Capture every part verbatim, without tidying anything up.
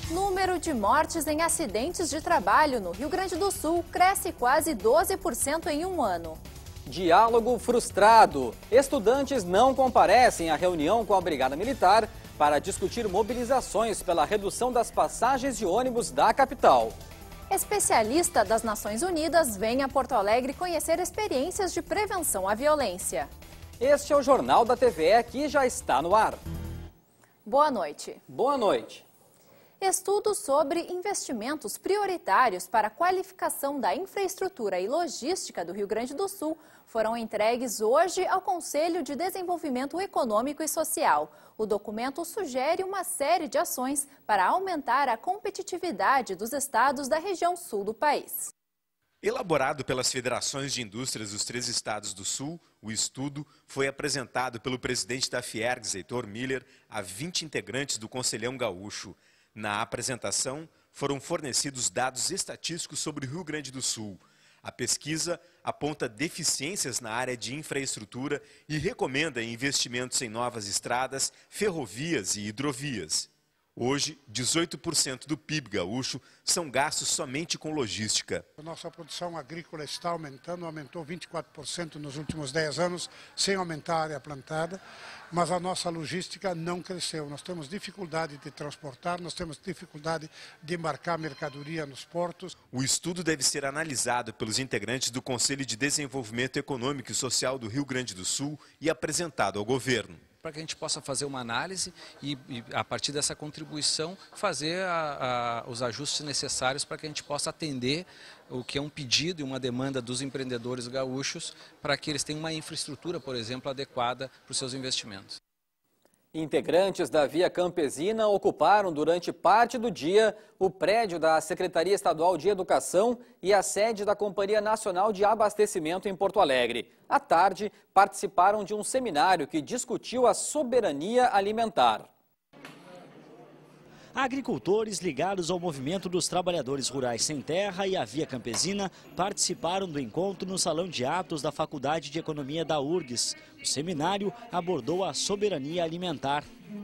Número de mortes em acidentes de trabalho no Rio Grande do Sul cresce quase doze por cento em um ano. Diálogo frustrado. Estudantes não comparecem à reunião com a Brigada Militar para discutir mobilizações pela redução das passagens de ônibus da capital. Especialista das Nações Unidas vem a Porto Alegre conhecer experiências de prevenção à violência. Este é o Jornal da T V E que já está no ar. Boa noite. Boa noite. Estudos sobre investimentos prioritários para a qualificação da infraestrutura e logística do Rio Grande do Sul foram entregues hoje ao Conselho de Desenvolvimento Econômico e Social. O documento sugere uma série de ações para aumentar a competitividade dos estados da região sul do país. Elaborado pelas federações de indústrias dos três estados do Sul, o estudo foi apresentado pelo presidente da Fiergs, Heitor Miller, a vinte integrantes do Conselhão Gaúcho. Na apresentação, foram fornecidos dados estatísticos sobre o Rio Grande do Sul. A pesquisa aponta deficiências na área de infraestrutura e recomenda investimentos em novas estradas, ferrovias e hidrovias. Hoje, dezoito por cento do P I B gaúcho são gastos somente com logística. A nossa produção agrícola está aumentando, aumentou vinte e quatro por cento nos últimos dez anos, sem aumentar a área plantada, mas a nossa logística não cresceu. Nós temos dificuldade de transportar, nós temos dificuldade de embarcar mercadoria nos portos. O estudo deve ser analisado pelos integrantes do Conselho de Desenvolvimento Econômico e Social do Rio Grande do Sul e apresentado ao governo. Para que a gente possa fazer uma análise e, e a partir dessa contribuição, fazer a, a, os ajustes necessários para que a gente possa atender o que é um pedido e uma demanda dos empreendedores gaúchos para que eles tenham uma infraestrutura, por exemplo, adequada para os seus investimentos. Integrantes da Via Campesina ocuparam durante parte do dia o prédio da Secretaria Estadual de Educação e a sede da Companhia Nacional de Abastecimento em Porto Alegre. À tarde, participaram de um seminário que discutiu a soberania alimentar. Agricultores ligados ao movimento dos trabalhadores rurais sem terra e a Via Campesina participaram do encontro no Salão de Atos da Faculdade de Economia da U R G S. O seminário abordou a soberania alimentar.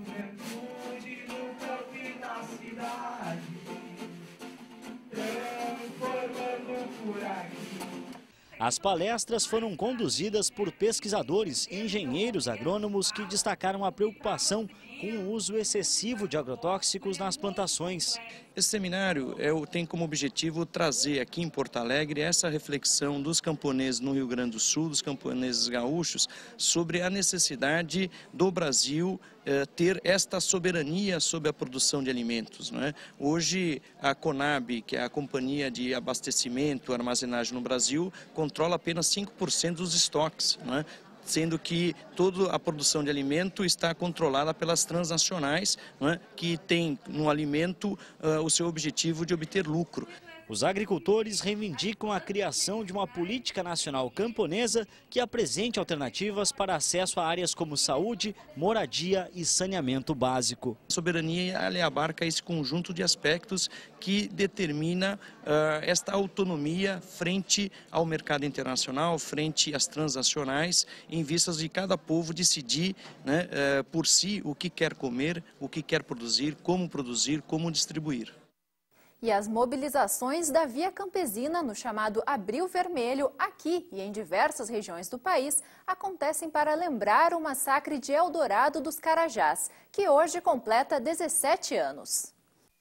As palestras foram conduzidas por pesquisadores e engenheiros agrônomos que destacaram a preocupação com o uso excessivo de agrotóxicos nas plantações. Esse seminário é, tem como objetivo trazer aqui em Porto Alegre essa reflexão dos camponeses no Rio Grande do Sul, dos camponeses gaúchos, sobre a necessidade do Brasil eh, ter esta soberania sobre a produção de alimentos, não é? Hoje a Conab, que é a Companhia de Abastecimento e Armazenagem no Brasil, controla apenas cinco por cento dos estoques, não é? Sendo que toda a produção de alimento está controlada pelas transnacionais, não é? Que tem no alimento uh, o seu objetivo de obter lucro. Os agricultores reivindicam a criação de uma política nacional camponesa que apresente alternativas para acesso a áreas como saúde, moradia e saneamento básico. A soberania ela abarca esse conjunto de aspectos que determina uh, esta autonomia frente ao mercado internacional, frente às transnacionais, em vistas de cada povo decidir, né, uh, por si o que quer comer, o que quer produzir, como produzir, como distribuir. E as mobilizações da Via Campesina no chamado Abril Vermelho, aqui e em diversas regiões do país, acontecem para lembrar o massacre de Eldorado dos Carajás, que hoje completa dezessete anos.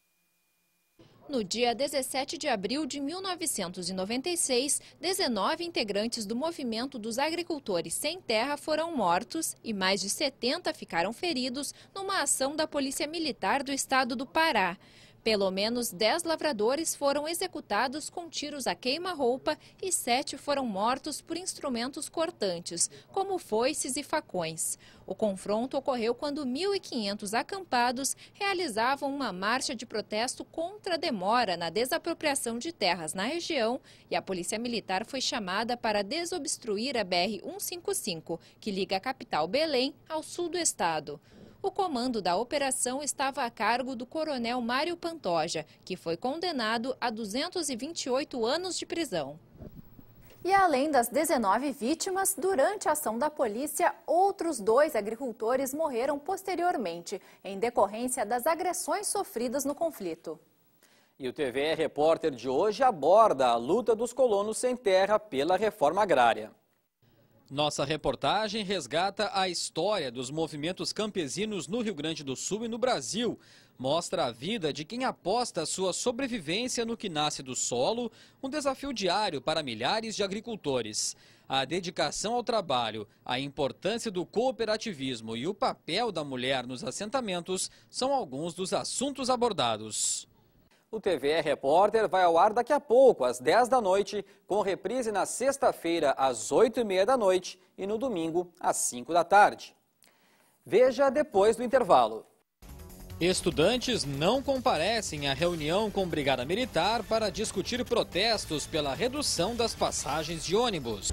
No dia dezessete de abril de mil novecentos e noventa e seis, dezenove integrantes do movimento dos agricultores sem terra foram mortos e mais de setenta ficaram feridos numa ação da Polícia Militar do Estado do Pará. Pelo menos dez lavradores foram executados com tiros a queima-roupa e sete foram mortos por instrumentos cortantes, como foices e facões. O confronto ocorreu quando mil e quinhentos acampados realizavam uma marcha de protesto contra a demora na desapropriação de terras na região e a Polícia Militar foi chamada para desobstruir a B R cento e cinquenta e cinco, que liga a capital Belém ao sul do estado. O comando da operação estava a cargo do coronel Mário Pantoja, que foi condenado a duzentos e vinte e oito anos de prisão. E além das dezenove vítimas, durante a ação da polícia, outros dois agricultores morreram posteriormente, em decorrência das agressões sofridas no conflito. E o T V E Repórter de hoje aborda a luta dos colonos sem terra pela reforma agrária. Nossa reportagem resgata a história dos movimentos campesinos no Rio Grande do Sul e no Brasil. Mostra a vida de quem aposta a sua sobrevivência no que nasce do solo, um desafio diário para milhares de agricultores. A dedicação ao trabalho, a importância do cooperativismo e o papel da mulher nos assentamentos são alguns dos assuntos abordados. O T V E Repórter vai ao ar daqui a pouco, às dez da noite, com reprise na sexta-feira, às oito e meia da noite e no domingo, às cinco da tarde. Veja depois do intervalo. Estudantes não comparecem à reunião com Brigada Militar para discutir protestos pela redução das passagens de ônibus.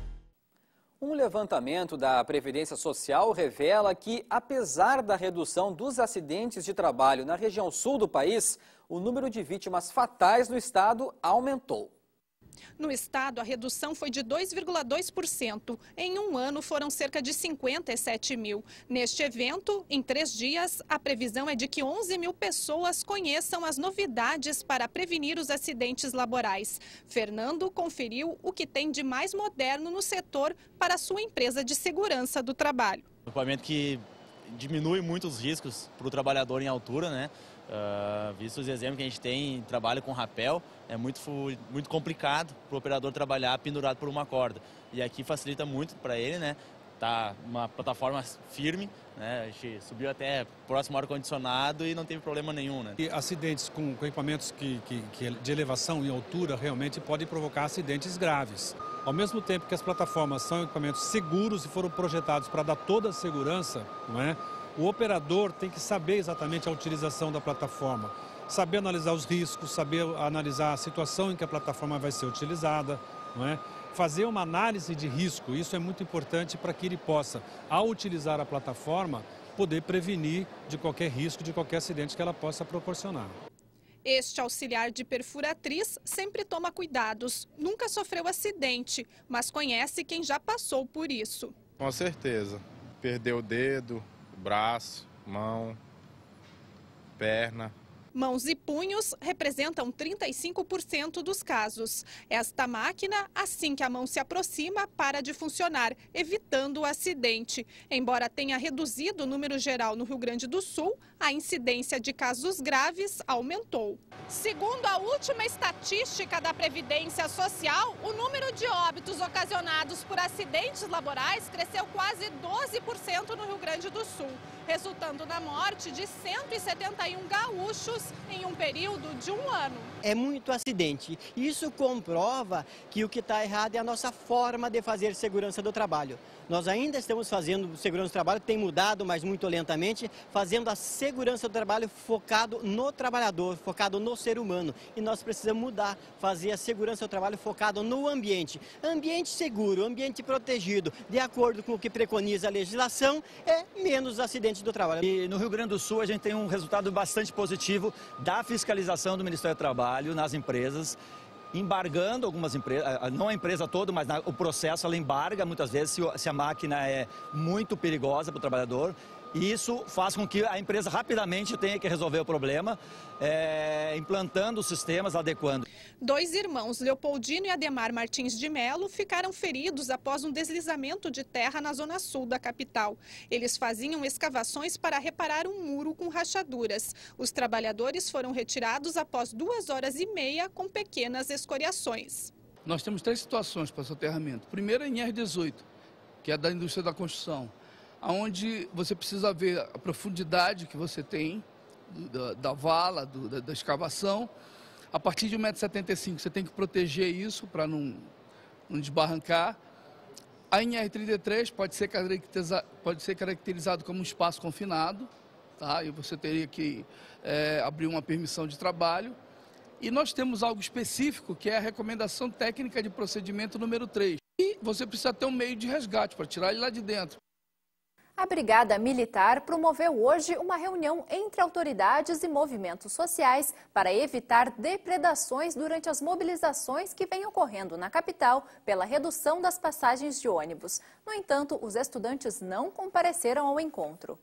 Um levantamento da Previdência Social revela que, apesar da redução dos acidentes de trabalho na região sul do país, o número de vítimas fatais no estado aumentou. No estado, a redução foi de dois vírgula dois por cento. Em um ano, foram cerca de cinquenta e sete mil. Neste evento, em três dias, a previsão é de que onze mil pessoas conheçam as novidades para prevenir os acidentes laborais. Fernando conferiu o que tem de mais moderno no setor para a sua empresa de segurança do trabalho. Um equipamento que diminui muito os riscos para o trabalhador em altura, né? Uh, visto os exemplos que a gente tem em trabalho com rapel, é muito, muito complicado para o operador trabalhar pendurado por uma corda. E aqui facilita muito para ele, né? Tá uma plataforma firme, né? A gente subiu até próximo ao ar-condicionado e não teve problema nenhum, né? E acidentes com, com equipamentos que, que, que de elevação e altura realmente podem provocar acidentes graves. Ao mesmo tempo que as plataformas são equipamentos seguros e foram projetados para dar toda a segurança, não é? O operador tem que saber exatamente a utilização da plataforma, saber analisar os riscos, saber analisar a situação em que a plataforma vai ser utilizada, não é? Fazer uma análise de risco, isso é muito importante para que ele possa, ao utilizar a plataforma, poder prevenir de qualquer risco, de qualquer acidente que ela possa proporcionar. Este auxiliar de perfuratriz sempre toma cuidados, nunca sofreu acidente, mas conhece quem já passou por isso. Com certeza, perdeu o dedo, braço, mão, perna. Mãos e punhos representam trinta e cinco por cento dos casos. Esta máquina, assim que a mão se aproxima, para de funcionar, evitando o acidente. Embora tenha reduzido o número geral no Rio Grande do Sul, a incidência de casos graves aumentou. Segundo a última estatística da Previdência Social, o número de óbitos ocasionados por acidentes laborais cresceu quase doze por cento no Rio Grande do Sul, resultando na morte de cento e setenta e um gaúchos em um período de um ano. É muito acidente. Isso comprova que o que está errado é a nossa forma de fazer segurança do trabalho. Nós ainda estamos fazendo segurança do trabalho, tem mudado, mas muito lentamente, fazendo a segurança do trabalho focado no trabalhador, focado no ser humano. E nós precisamos mudar, fazer a segurança do trabalho focado no ambiente. Ambiente seguro, ambiente protegido, de acordo com o que preconiza a legislação, é menos acidentes do trabalho. E no Rio Grande do Sul a gente tem um resultado bastante positivo da fiscalização do Ministério do Trabalho nas empresas, embargando algumas empresas, não a empresa toda, mas o processo ela embarga muitas vezes se a máquina é muito perigosa para o trabalhador. E isso faz com que a empresa rapidamente tenha que resolver o problema, é, implantando os sistemas, adequando. Dois irmãos, Leopoldino e Ademar Martins de Melo, ficaram feridos após um deslizamento de terra na zona sul da capital. Eles faziam escavações para reparar um muro com rachaduras. Os trabalhadores foram retirados após duas horas e meia com pequenas escoriações. Nós temos três situações para soterramento. Primeiro é em R dezoito, que é da indústria da construção, onde você precisa ver a profundidade que você tem da, da vala, do, da, da escavação. A partir de um metro e setenta e cinco você tem que proteger isso para não, não desbarrancar. A N R trinta e três pode ser, caracterizado, pode ser caracterizado como um espaço confinado, tá? E você teria que é, abrir uma permissão de trabalho. E nós temos algo específico, que é a recomendação técnica de procedimento número três. E você precisa ter um meio de resgate para tirar ele lá de dentro. A Brigada Militar promoveu hoje uma reunião entre autoridades e movimentos sociais para evitar depredações durante as mobilizações que vêm ocorrendo na capital pela redução das passagens de ônibus. No entanto, os estudantes não compareceram ao encontro.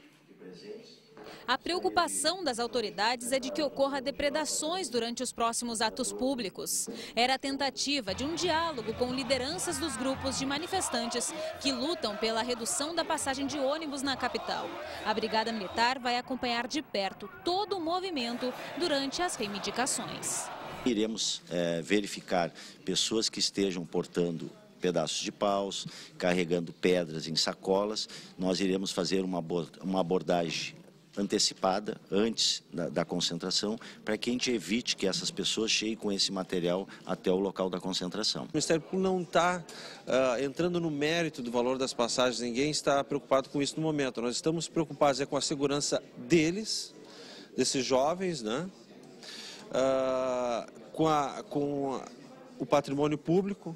A preocupação das autoridades é de que ocorra depredações durante os próximos atos públicos. Era a tentativa de um diálogo com lideranças dos grupos de manifestantes que lutam pela redução da passagem de ônibus na capital. A Brigada Militar vai acompanhar de perto todo o movimento durante as reivindicações. Iremos é, verificar pessoas que estejam portando pedaços de paus, carregando pedras em sacolas. Nós iremos fazer uma, uma abordagem antecipada antes da, da concentração, para que a gente evite que essas pessoas cheguem com esse material até o local da concentração. O Ministério Público não está uh, entrando no mérito do valor das passagens, ninguém está preocupado com isso no momento. Nós estamos preocupados é, com a segurança deles, desses jovens, né? uh, com, a, com o patrimônio público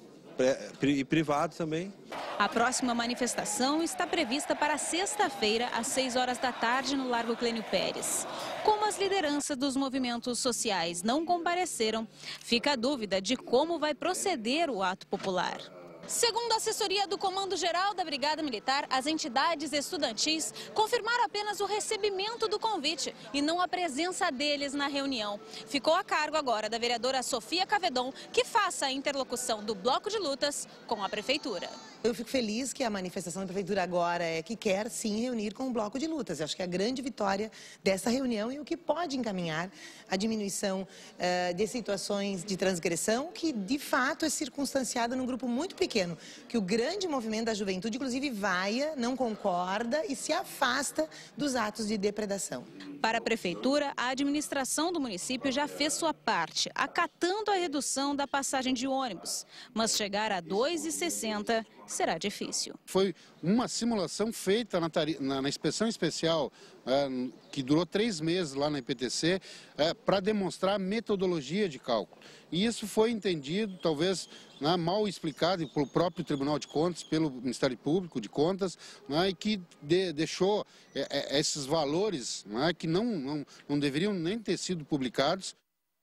e privado também. A próxima manifestação está prevista para sexta-feira, às seis horas da tarde, no Largo Clênio Pérez. Como as lideranças dos movimentos sociais não compareceram, fica a dúvida de como vai proceder o ato popular. Segundo a assessoria do Comando-Geral da Brigada Militar, as entidades estudantis confirmaram apenas o recebimento do convite e não a presença deles na reunião. Ficou a cargo agora da vereadora Sofia Cavedon, que faça a interlocução do bloco de lutas com a Prefeitura. Eu fico feliz que a manifestação da Prefeitura agora é que quer sim reunir com o bloco de lutas. Eu acho que é a grande vitória dessa reunião e o que pode encaminhar a diminuição uh, de situações de transgressão que de fato é circunstanciada num grupo muito pequeno, que o grande movimento da juventude inclusive vaia, não concorda e se afasta dos atos de depredação. Para a Prefeitura, a administração do município já fez sua parte, acatando a redução da passagem de ônibus, mas chegar a dois reais e sessenta centavos será difícil. Foi uma simulação feita na, na, na inspeção especial, é, que durou três meses lá na I P T C, é, para demonstrar a metodologia de cálculo. E isso foi entendido, talvez né, mal explicado pelo próprio Tribunal de Contas, pelo Ministério Público de Contas, né, e que de, deixou é, é, esses valores né, que não, não, não deveriam nem ter sido publicados.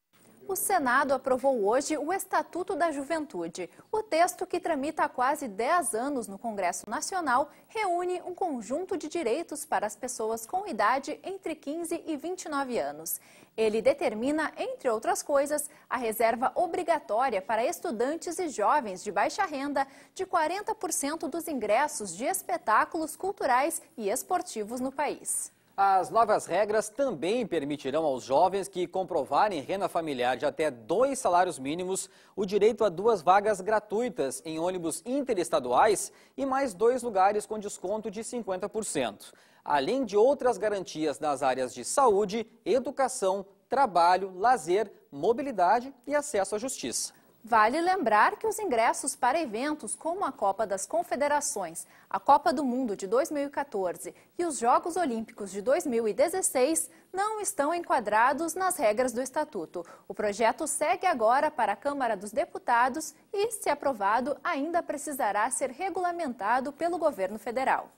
O Senado aprovou hoje o Estatuto da Juventude. O texto, que tramita há quase dez anos no Congresso Nacional, reúne um conjunto de direitos para as pessoas com idade entre quinze e vinte e nove anos. Ele determina, entre outras coisas, a reserva obrigatória para estudantes e jovens de baixa renda de quarenta por cento dos ingressos de espetáculos culturais e esportivos no país. As novas regras também permitirão aos jovens que comprovarem renda familiar de até dois salários mínimos o direito a duas vagas gratuitas em ônibus interestaduais e mais dois lugares com desconto de cinquenta por cento. Além de outras garantias nas áreas de saúde, educação, trabalho, lazer, mobilidade e acesso à justiça. Vale lembrar que os ingressos para eventos como a Copa das Confederações, a Copa do Mundo de dois mil e quatorze e os Jogos Olímpicos de dois mil e dezesseis não estão enquadrados nas regras do Estatuto. O projeto segue agora para a Câmara dos Deputados e, se aprovado, ainda precisará ser regulamentado pelo governo federal.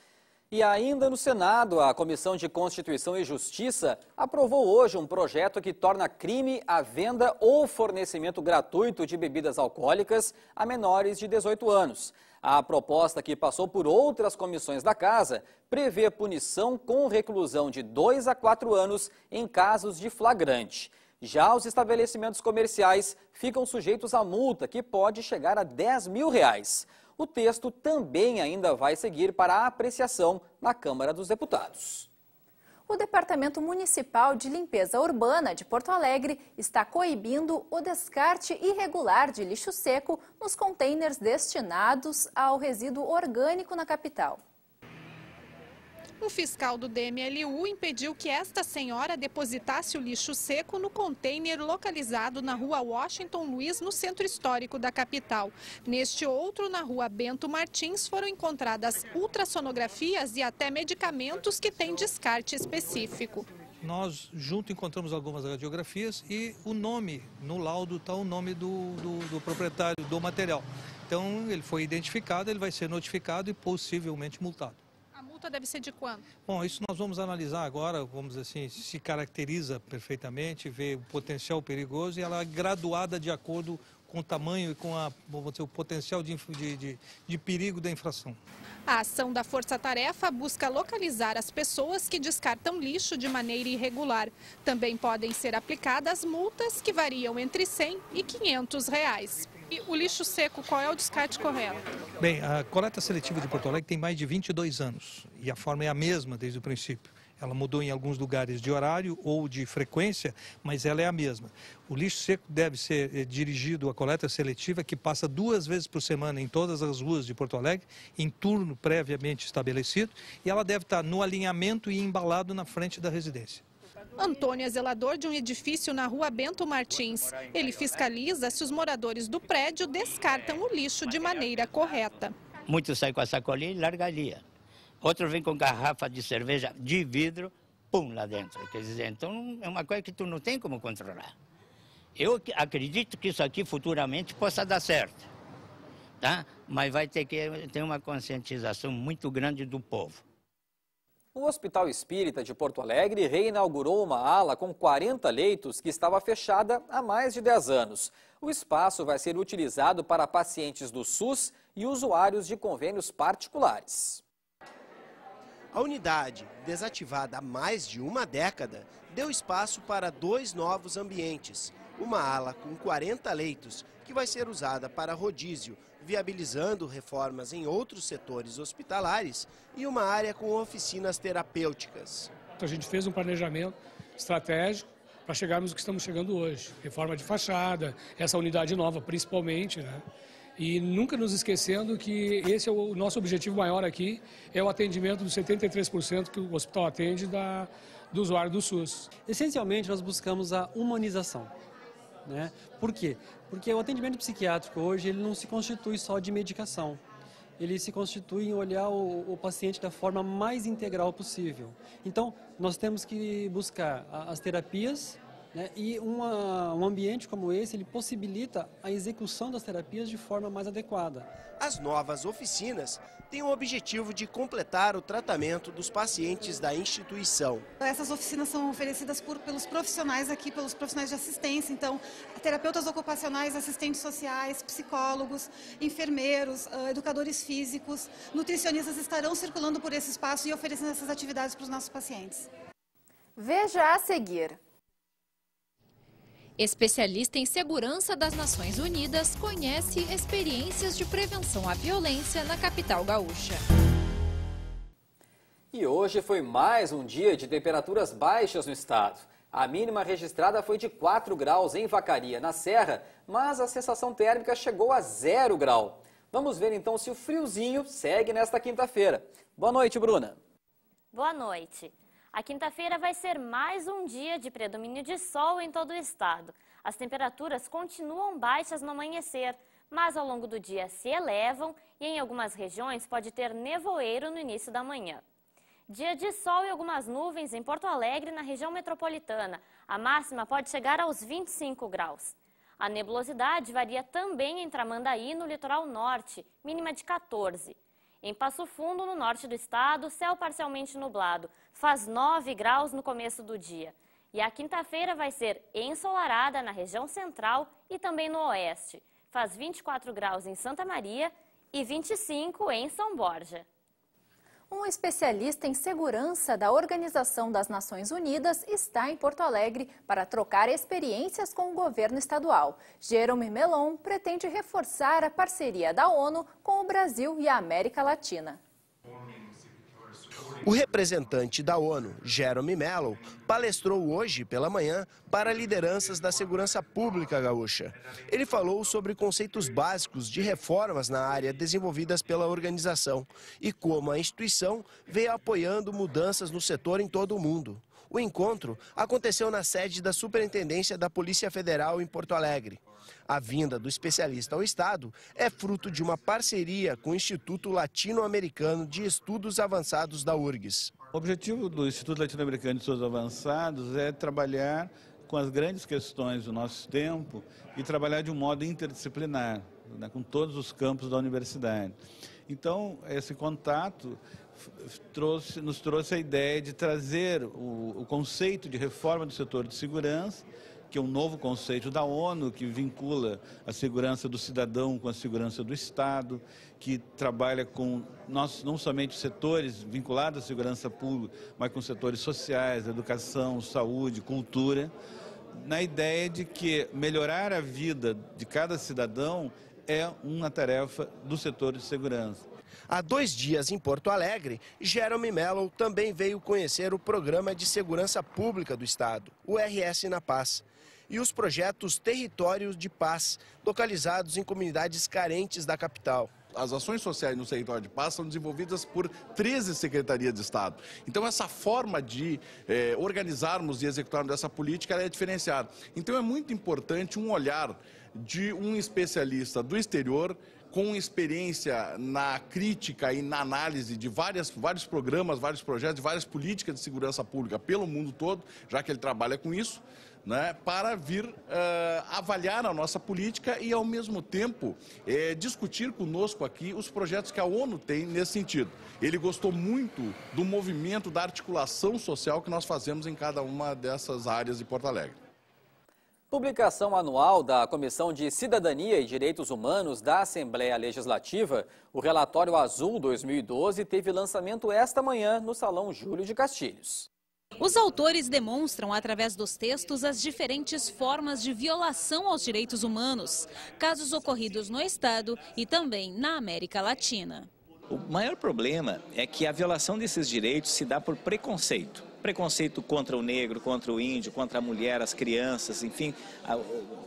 E ainda no Senado, a Comissão de Constituição e Justiça aprovou hoje um projeto que torna crime a venda ou fornecimento gratuito de bebidas alcoólicas a menores de dezoito anos. A proposta, que passou por outras comissões da Casa, prevê punição com reclusão de dois a quatro anos em casos de flagrante. Já os estabelecimentos comerciais ficam sujeitos a multa, que pode chegar a dez mil reais. O texto também ainda vai seguir para a apreciação na Câmara dos Deputados. O Departamento Municipal de Limpeza Urbana de Porto Alegre está coibindo o descarte irregular de lixo seco nos contêineres destinados ao resíduo orgânico na capital. Um fiscal do D M L U impediu que esta senhora depositasse o lixo seco no contêiner localizado na rua Washington Luiz, no centro histórico da capital. Neste outro, na rua Bento Martins, foram encontradas ultrassonografias e até medicamentos que têm descarte específico. Nós, junto, encontramos algumas radiografias e o nome, no laudo está o nome do, do, do proprietário do material. Então, ele foi identificado, ele vai ser notificado e possivelmente multado. A multa deve ser de quanto? Bom, isso nós vamos analisar agora, vamos dizer assim, se caracteriza perfeitamente, ver o potencial perigoso e ela é graduada de acordo com o tamanho e com a, vamos dizer, o potencial de, de, de, de perigo da infração. A ação da Força Tarefa busca localizar as pessoas que descartam lixo de maneira irregular. Também podem ser aplicadas multas que variam entre cem e quinhentos reais. E o lixo seco, qual é o descarte correto? Bem, a coleta seletiva de Porto Alegre tem mais de vinte e dois anos e a forma é a mesma desde o princípio. Ela mudou em alguns lugares de horário ou de frequência, mas ela é a mesma. O lixo seco deve ser eh, dirigido à coleta seletiva, que passa duas vezes por semana em todas as ruas de Porto Alegre, em turno previamente estabelecido, e ela deve estar no alinhamento e embalado na frente da residência. Antônio é zelador de um edifício na rua Bento Martins. Ele fiscaliza se os moradores do prédio descartam o lixo de maneira correta. Muitos saem com a sacolinha e largam ali. Outro vem com garrafa de cerveja de vidro, pum, lá dentro. Quer dizer, então é uma coisa que tu não tem como controlar. Eu acredito que isso aqui futuramente possa dar certo, tá? Mas vai ter que ter uma conscientização muito grande do povo. O Hospital Espírita de Porto Alegre reinaugurou uma ala com quarenta leitos que estava fechada há mais de dez anos. O espaço vai ser utilizado para pacientes do SUS e usuários de convênios particulares. A unidade, desativada há mais de uma década, deu espaço para dois novos ambientes. Uma ala com quarenta leitos, que vai ser usada para rodízio, viabilizando reformas em outros setores hospitalares, e uma área com oficinas terapêuticas. A gente fez um planejamento estratégico para chegarmos ao que estamos chegando hoje. Reforma de fachada, essa unidade nova principalmente, né? E nunca nos esquecendo que esse é o nosso objetivo maior aqui, é o atendimento dos setenta e três por cento que o hospital atende da, do usuário do SUS. Essencialmente, nós buscamos a humanização. Né? Por quê? Porque o atendimento psiquiátrico hoje ele não se constitui só de medicação. Ele se constitui em olhar o, o paciente da forma mais integral possível. Então, nós temos que buscar as terapias, né? E uma, um ambiente como esse, ele possibilita a execução das terapias de forma mais adequada. As novas oficinas têm o objetivo de completar o tratamento dos pacientes da instituição. Essas oficinas são oferecidas por, pelos profissionais aqui, pelos profissionais de assistência. Então, terapeutas ocupacionais, assistentes sociais, psicólogos, enfermeiros, educadores físicos, nutricionistas estarão circulando por esse espaço e oferecendo essas atividades para os nossos pacientes. Veja a seguir. Especialista em segurança das Nações Unidas conhece experiências de prevenção à violência na capital gaúcha. E hoje foi mais um dia de temperaturas baixas no estado. A mínima registrada foi de quatro graus em Vacaria, na Serra, mas a sensação térmica chegou a zero grau. Vamos ver então se o friozinho segue nesta quinta-feira. Boa noite, Bruna. Boa noite. A quinta-feira vai ser mais um dia de predomínio de sol em todo o estado. As temperaturas continuam baixas no amanhecer, mas ao longo do dia se elevam e em algumas regiões pode ter nevoeiro no início da manhã. Dia de sol e algumas nuvens em Porto Alegre, na região metropolitana. A máxima pode chegar aos vinte e cinco graus. A nebulosidade varia também em Tramandaí, no litoral norte, mínima de quatorze. Em Passo Fundo, no norte do estado, céu parcialmente nublado. Faz nove graus no começo do dia. E a quinta-feira vai ser ensolarada na região central e também no oeste. Faz vinte e quatro graus em Santa Maria e vinte e cinco em São Borja. Um especialista em segurança da Organização das Nações Unidas está em Porto Alegre para trocar experiências com o governo estadual. Jerome Melon pretende reforçar a parceria da ONU com o Brasil e a América Latina. O representante da ONU, Jerome Melon, palestrou hoje pela manhã para lideranças da segurança pública gaúcha. Ele falou sobre conceitos básicos de reformas na área desenvolvidas pela organização e como a instituição veio apoiando mudanças no setor em todo o mundo. O encontro aconteceu na sede da Superintendência da Polícia Federal em Porto Alegre. A vinda do especialista ao Estado é fruto de uma parceria com o Instituto Latino-Americano de Estudos Avançados da U R G S. O objetivo do Instituto Latino-Americano de Estudos Avançados é trabalhar com as grandes questões do nosso tempo e trabalhar de um modo interdisciplinar. né, com todos os campos da universidade. Então, esse contato trouxe, nos trouxe a ideia de trazer o, o conceito de reforma do setor de segurança, que é um novo conceito da ONU, que vincula a segurança do cidadão com a segurança do Estado, que trabalha com nós, não somente setores vinculados à segurança pública, mas com setores sociais, educação, saúde, cultura, na ideia de que melhorar a vida de cada cidadão é uma tarefa do setor de segurança. Há dois dias em Porto Alegre, Jerome Mello também veio conhecer o Programa de Segurança Pública do Estado, o R S na Paz, e os projetos Territórios de Paz, localizados em comunidades carentes da capital. As ações sociais no território de paz são desenvolvidas por treze secretarias de Estado. Então, essa forma de eh, organizarmos e executarmos essa política ela é diferenciada. Então, é muito importante um olhar de um especialista do exterior, com experiência na crítica e na análise de várias, vários programas, vários projetos, várias políticas de segurança pública pelo mundo todo, já que ele trabalha com isso, né, para vir uh, avaliar a nossa política e, ao mesmo tempo, eh, discutir conosco aqui os projetos que a ONU tem nesse sentido. Ele gostou muito do movimento, da articulação social que nós fazemos em cada uma dessas áreas de Porto Alegre. Publicação anual da Comissão de Cidadania e Direitos Humanos da Assembleia Legislativa, o Relatório Azul dois mil e doze, teve lançamento esta manhã no Salão Júlio de Castilhos. Os autores demonstram, através dos textos, as diferentes formas de violação aos direitos humanos, casos ocorridos no Estado e também na América Latina. O maior problema é que a violação desses direitos se dá por preconceito. Preconceito contra o negro, contra o índio, contra a mulher, as crianças, enfim, a,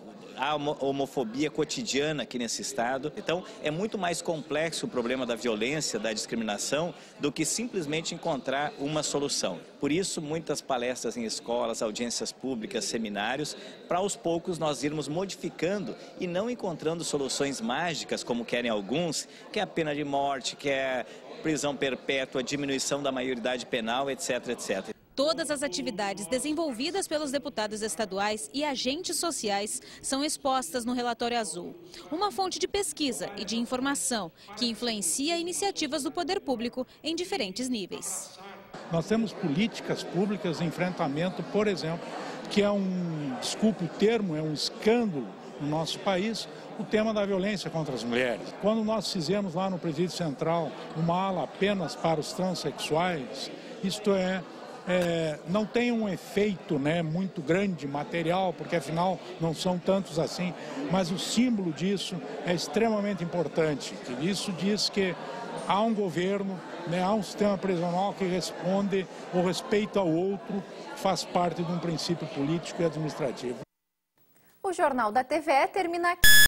a homofobia cotidiana aqui nesse estado. Então, é muito mais complexo o problema da violência, da discriminação, do que simplesmente encontrar uma solução. Por isso, muitas palestras em escolas, audiências públicas, seminários, para aos poucos nós irmos modificando e não encontrando soluções mágicas, como querem alguns, que é a pena de morte, que é prisão perpétua, diminuição da maioridade penal, etc, etcétera. Todas as atividades desenvolvidas pelos deputados estaduais e agentes sociais são expostas no Relatório Azul. Uma fonte de pesquisa e de informação que influencia iniciativas do poder público em diferentes níveis. Nós temos políticas públicas de enfrentamento, por exemplo, que é um, desculpe o termo, é um escândalo no nosso país, o tema da violência contra as mulheres. Quando nós fizemos lá no Presídio Central uma ala apenas para os transexuais, isto é, É, não tem um efeito, né, muito grande, material, porque afinal não são tantos assim, mas o símbolo disso é extremamente importante. Isso diz que há um governo, né, há um sistema prisional que responde o respeito ao outro, faz parte de um princípio político e administrativo. O Jornal da T V E termina aqui.